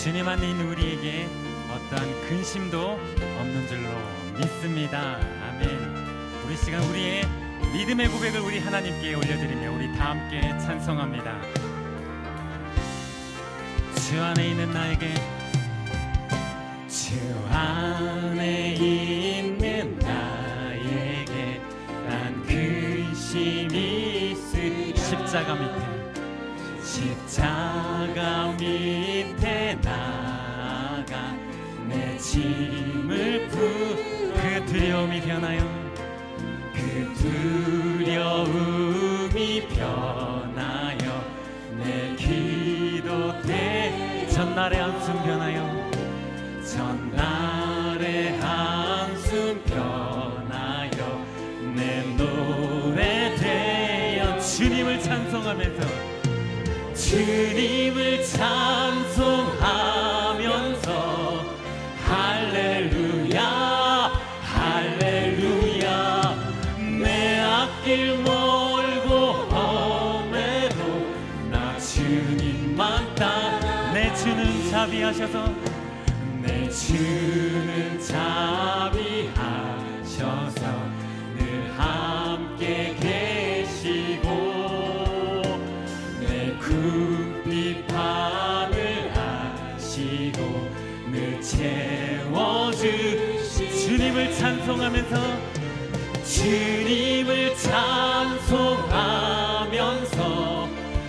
주님 안에 있는 우리에게 어떠한 근심도 없는 줄로 믿습니다. 아멘. 우리 시간 우리의 믿음의 고백을 우리 하나님께 올려드리며 우리 다 함께 찬송합니다. 주 안에 있는 나에게, 주 안에 있는 나에게 난 근심이 있으랴. 십자가 밑에 나아가 내 짐을 그 두려움이 변하여, 그 두려움이 변하여 내 기도대 전날의 한숨 변하여, 전날의 한숨 변하여 내 노래 되어 주님을 찬송하면서, 주님을 찬송하면서 할렐루야 할렐루야. 내 앞길 멀고 험해도 나 주님만 따라. 내 주는 자비하셔서, 내 주는 자비하셔서 늘 함께 계시고 궁핍함을 아시고 늘 채워주시. 주님을 찬송하면서, 주님을 찬송하면서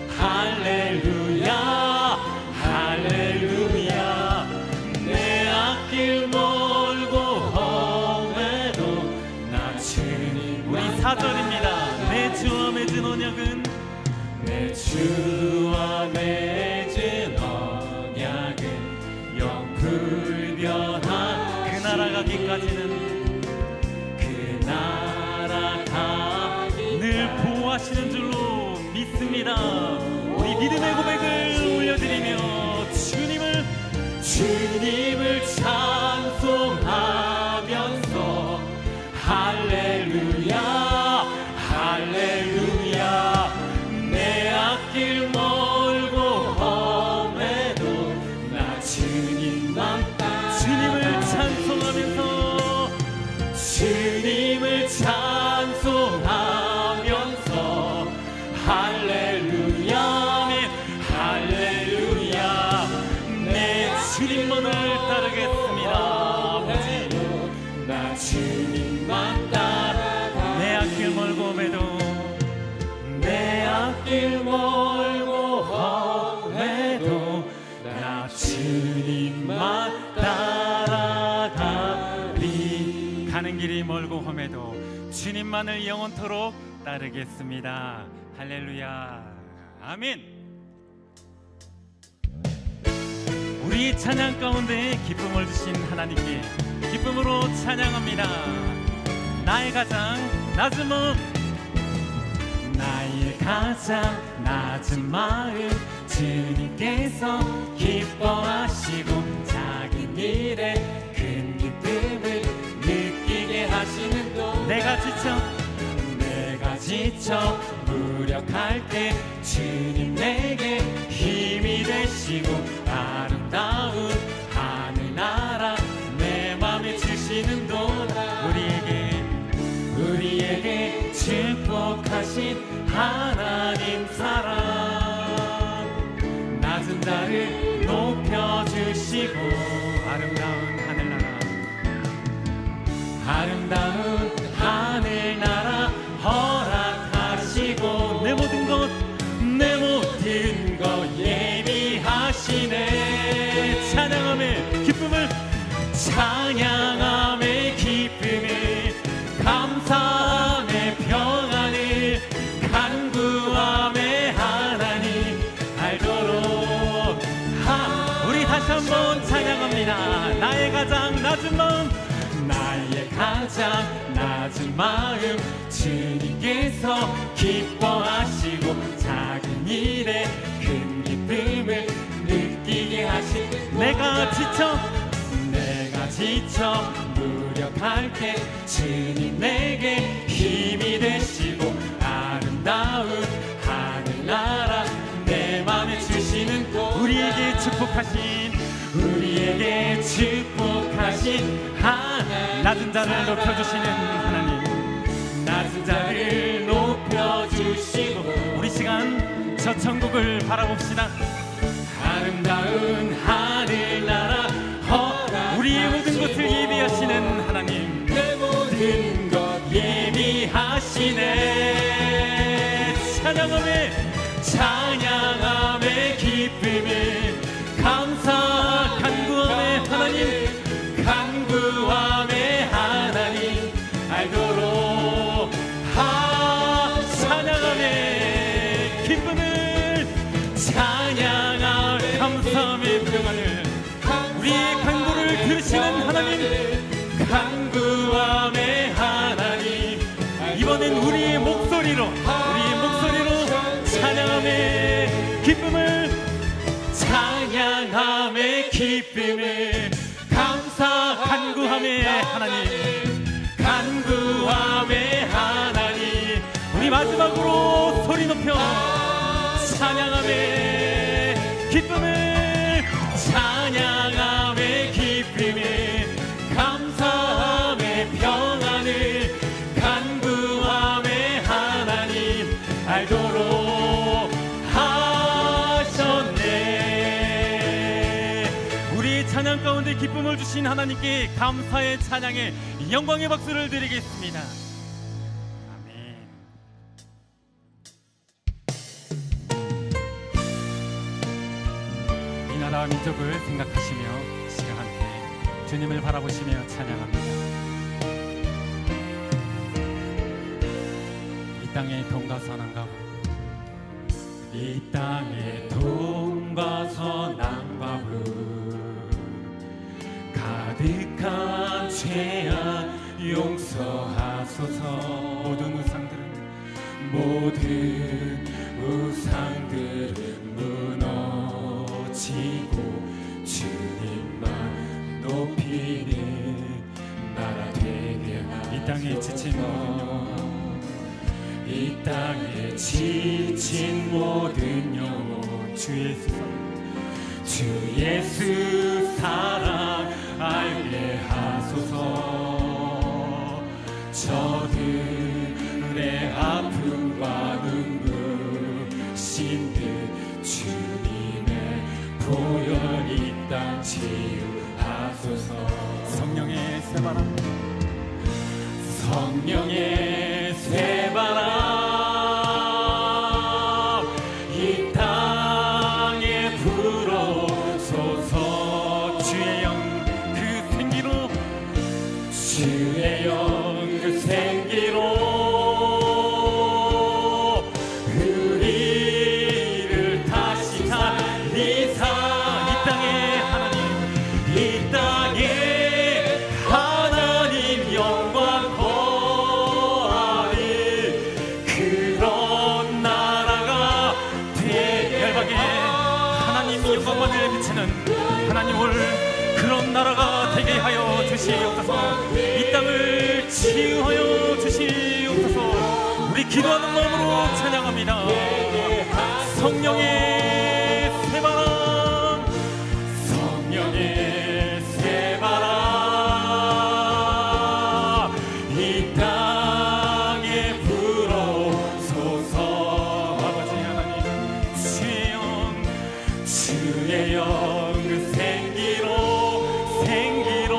할렐루야 할렐루야. 내 앞길 멀고 험해도 나 주님. 우리 4절입니다. 내 주와 맺은 언약은, 내 주와 맺은 언약은 영불변한. 그 나라 가기까지는, 그 나라 가기 늘 보호하시는 줄로 믿습니다. 우리 믿음의 고백을 올려드리며 주님을 찬송하면서 할렐루야 할렐루야. 내 앞길 멀고 험해도 나 주님만 따라. 주님을 찬송하면서, 주님을 찬송하면서 할렐루야 할렐루야. 내 주님만을 따르겠습니다. 아버지, 나 주님만 따라. 내 앞길 멀고 험해도, 내 앞길 멀고 험해도 나 주님만 따라가리. 가는 길이 멀고 험해도 주님만을 영원토록 따르겠습니다. 할렐루야 아멘. 우리 찬양 가운데 기쁨을 주신 하나님께 기쁨으로 찬양합니다. 나의 가장 낮은 마음, 나의 가장 낮은 마음 주님께서 기뻐하시고 작은 일에 큰 기쁨을 느끼게 하시는 도. 내가 지쳐 무력할 때 주님 내게 힘이 되시고 아름다운 하늘나라 내 맘에 주시는 도다. 우리에게 축복하신 하나님 사랑, 낮은 자를 높여주시고 아름다운 하늘나라 허락하시고 내 모든 것 예비하시네. 찬양함의 기쁨을 감사함의 평안을 간구함의 하나님 알도록. 우리 다시 한번 찬양합니다. 나의 가장 낮은 마음 주님께서 기뻐하시고 작은 일에 큰 기쁨을 느끼게 하시고 내가 지쳐 무력할 때 주님 내게 힘이 되시고 아름다운 하늘나라 내 맘에 주시는 곳. 우리에게 우리에게 축복하신 하나님, 낮은 자를 높여주시는 하나님, 낮은 자를 높여주시고 우리 시간 저 천국을 바라봅시다. 아름다운 하늘나라 우리의 모든 것을 예비하시는 하나님, 내 모든 것 예비하시네. 찬양함의 기쁨을 감사 간구함의 하나님, 간구함의 하나님 알도록 찬양함의 기쁨을, 찬양함 감사함의 평안을 우리의 간구를 들으시는 하나님, 간구함의 하나님, 이번엔 우리의 목소리로 찬양함의 기쁨을, 찬양함의 기쁨을 감사 간구함의 하나님, 간구함의 하나님, 우리 마지막으로 소리 높여 찬양함의 기쁨을, 찬양함의 기쁨을 감사함의 평안을 간구함의 하나님 알도록 찬양 가운데 기쁨을 주신 하나님께 감사의 찬양의 영광의 박수를 드리겠습니다. 아멘. 이 나라와 민족을 생각하시며 시간 함께 주님을 바라보시며 찬양합니다. 이 땅에 돈과 선한 가부, 이 땅에 돈과 선한 가부, 가득한 죄악 용서하소서. 모든 우상들은 무너지고 주님만 높이는 나라 되게 하소서. 이 땅에 지친 모든 영혼, 이 땅에 지친 모든 영혼, 주 예수 사랑 알게 하소서. 저들의 아픔과 눈부신 듯 주님의 보혈 이 땅 치유하소서. 성령의 새바람, 성령의 새바람 이 땅에 불어소서. 주의 영 그 생기로 우리를 다시 살리사. 이 땅에 하나님 영광 거하리. 그런 나라가 열방에 하나님 영광만을 비치는 하나님 올 그런 나라가 되게 하여 주시옵소서. 이 땅을 치유하여 주시옵소서. 우리 기도하는 마음으로 찬양합니다. 성령의 새바람, 성령의 새바람 이 땅에 불어소서. 아버지 하나님, 주의 영 그 생기로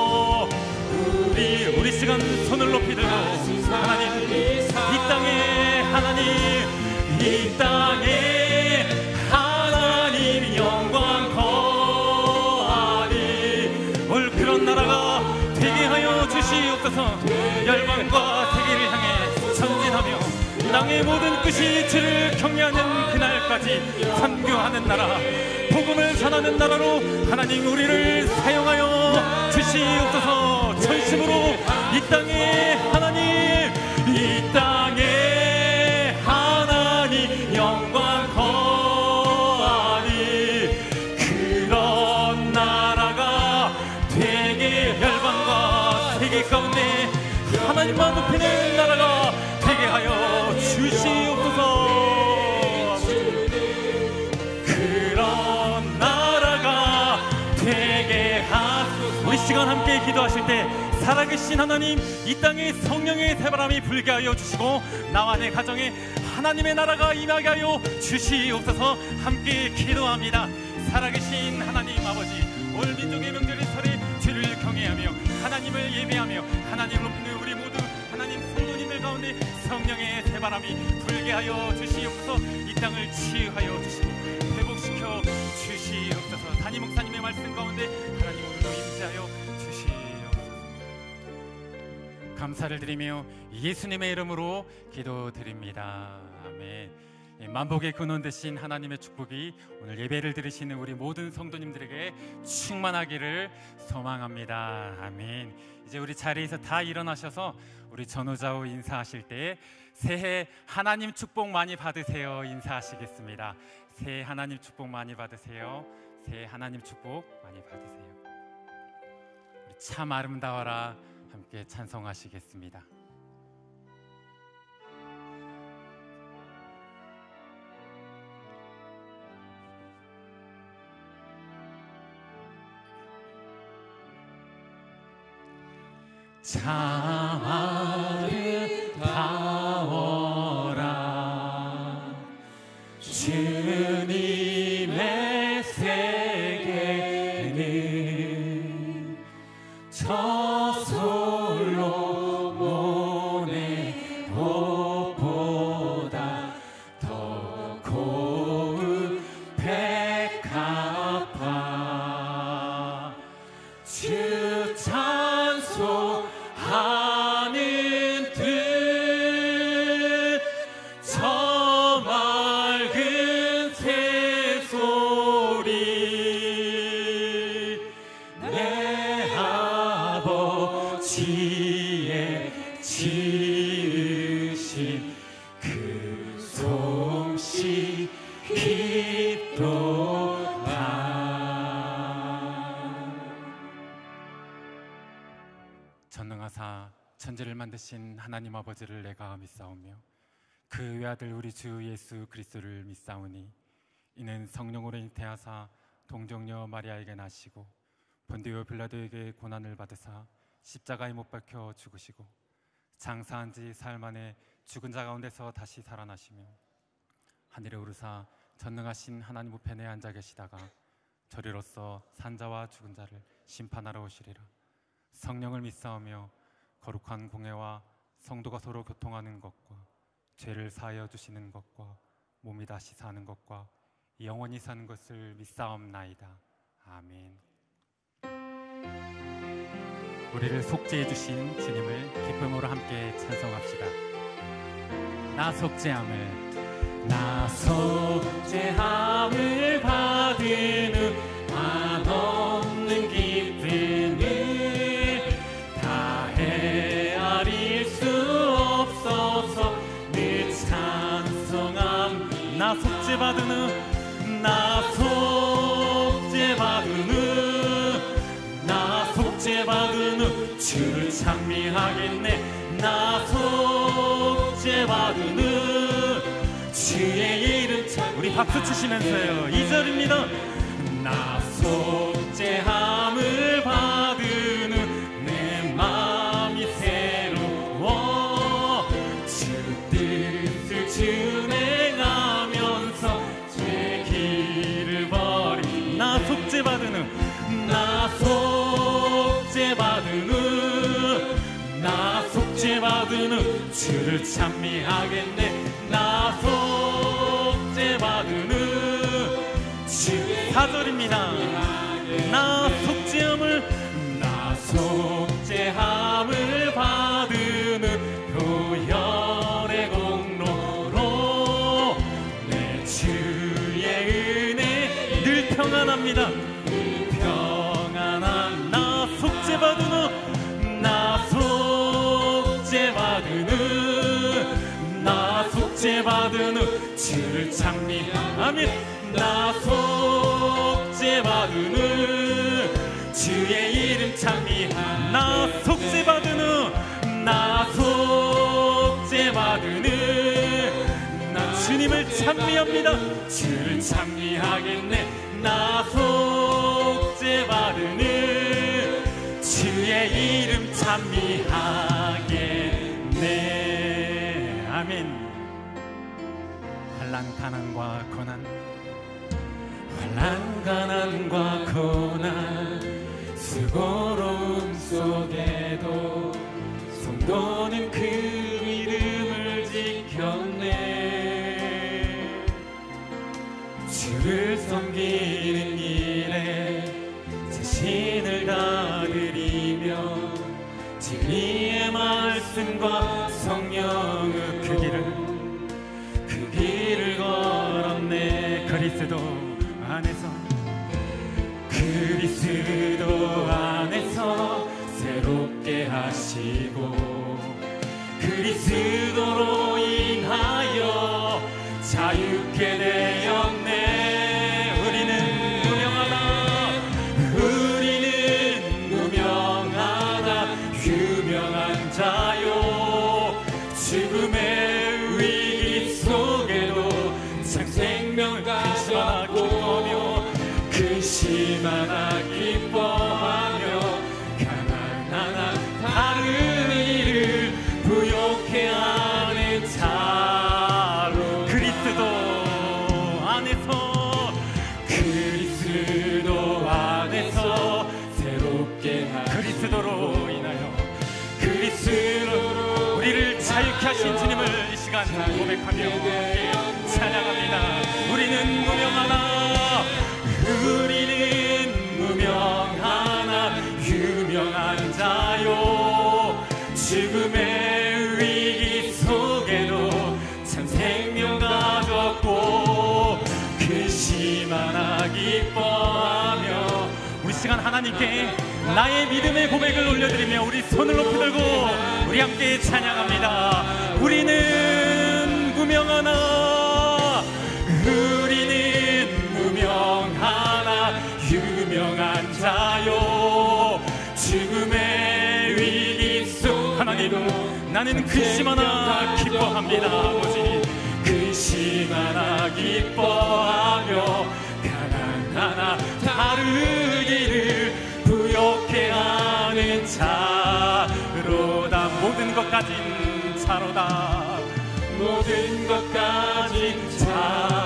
우리 시간 손을 높이 들고 하나님, 이 땅에 하나님 영광 거하리. 올 그런 나라가 되게 하여 주시옵소서. 열방과 세계를 향해 전진하며 땅의 모든 끝이 주를 경외하는 그날까지 선교하는 나라, 복음을 전하는 나라로 하나님 우리를 사용하여 주시옵소서. 전심으로 이 땅에 하나님, 이 땅에 하나님 영광 거하리. 그런 나라가 되게 열방과 세계 가운데 하나님만 높이는 나라가 되게 하여 주시옵소서. 그런 나라가 시간 함께 기도하실 때 살아계신 하나님, 이 땅에 성령의 새바람이 불게 하여 주시고 나와 내 가정에 하나님의 나라가 임하게 하여 주시옵소서. 함께 기도합니다. 살아계신 하나님 아버지, 올 민족의 명절의 설에 주를 경외하며 하나님을 예배하며 하나님을 높이는 우리 모두 하나님 성도님들 가운데 성령의 새바람이 불게 하여 주시옵소서. 이 땅을 치유하여 주시고 회복시켜 주시옵소서. 담임 목사님의 말씀 가운데 하나님 오늘도 임재하여 주시옵소서. 감사를 드리며 예수님의 이름으로 기도드립니다. 아멘. 만복의 근원 되신 하나님의 축복이 오늘 예배를 들으시는 우리 모든 성도님들에게 충만하기를 소망합니다. 아멘. 이제 우리 자리에서 다 일어나셔서 우리 전후좌우 인사하실 때 새해 하나님 축복 많이 받으세요 인사하시겠습니다. 새해 하나님 축복 많이 받으세요. 새해 하나님 축복 많이 받으세요. 우리 참 아름다워라 함께 찬송하시겠습니다. 참 아름다워라 주님의 세계는 저 솔로몬의 옷보다 더 고운 백합화 주 찬송 하는 듯 저 맑은 새소리 내 아버지의 지으신 그 솜씨 깊도다. 전능하사 천지를 만드신 하나님 아버지를 내가 믿사오며 그 외아들 우리 주 예수 그리스도를 믿사오니 이는 성령으로 잉태하사 동정녀 마리아에게 나시고 본디오 빌라도에게 고난을 받으사 십자가에 못 박혀 죽으시고 장사한 지 사흘 만에 죽은 자 가운데서 다시 살아나시며 하늘에 오르사 전능하신 하나님 우편에 앉아 계시다가 저리로서 산자와 죽은 자를 심판하러 오시리라. 성령을 믿사오며 거룩한 공회와 성도가 서로 교통하는 것과 죄를 사하여 주시는 것과 몸이 다시 사는 것과 영원히 사는 것을 믿사옵나이다. 아멘. 우리를 속죄해 주신 주님을 기쁨으로 함께 찬송합시다. 나 속죄함을 받으는 한없는 기쁨을 다 헤아릴 수 없어서 늘 찬송함. 나 속죄받으는 주를 찬미하겠네. 나 속죄받으는 주의 이름 찬. 우리 박수 치시면서요. 2절입니다. 나 속죄함을 받으는 내 마음이 새로워 주 뜻을 준행하면서 죄 길을 버리. 나 속죄받으는 주를 찬미하겠네. 나 속죄받으는 주. 4절입니다. 나 속죄함을 받으는 교열의 공로로 내 주의 은혜 늘 평안합니다. 늘 평안한 나 속죄받으는 주를 찬미하면 나 속죄받으는 주의 이름 찬미하. 나 속죄받으는 나 주님을 찬미합니다. 주를 찬미하겠네. 나 속죄받으는 가난과 고난, 환난 가난과 고난, 수고로움 속에도 성도는 그 믿음을 지켰네. 주를 섬기는 일에 자신을 다 드리며 진리의 말씀과 성령의 그 길을 걸었네. 그리스도 안에서 새롭게 하시고 그리스도로 인하여 자유케 되었네. 우리는 무명하다 유명한 자요. 죽음의 위기 속에도 참 생명을 근심하나 기뻐하며 가난하나 다른 이를 부욕해 하는 자로 그리스도 안에서 새롭게 그리스도로 인하여 그리스도로 우리를 자유케 하신 주님을 이 시간 고백하며 찬양합니다. 우리는 무명하나 유명한 자요. 죽음의 위기 속에도 참 생명 가졌고 근심하나 기뻐하며 우리 시간 하나님께 나의 믿음의 고백을 올려드리며 우리 손을 높이 들고 우리 함께 찬양합니다. 우리는 무명하나 유명한 자요. 죽음의 위기 속 하나님 나는 근심하나 기뻐합니다. 아버지 근심하나 기뻐하며 가난하나 다르기를 부욕해 하는 자로다. 모든 것 가진 자로다. 모든 것 가진 자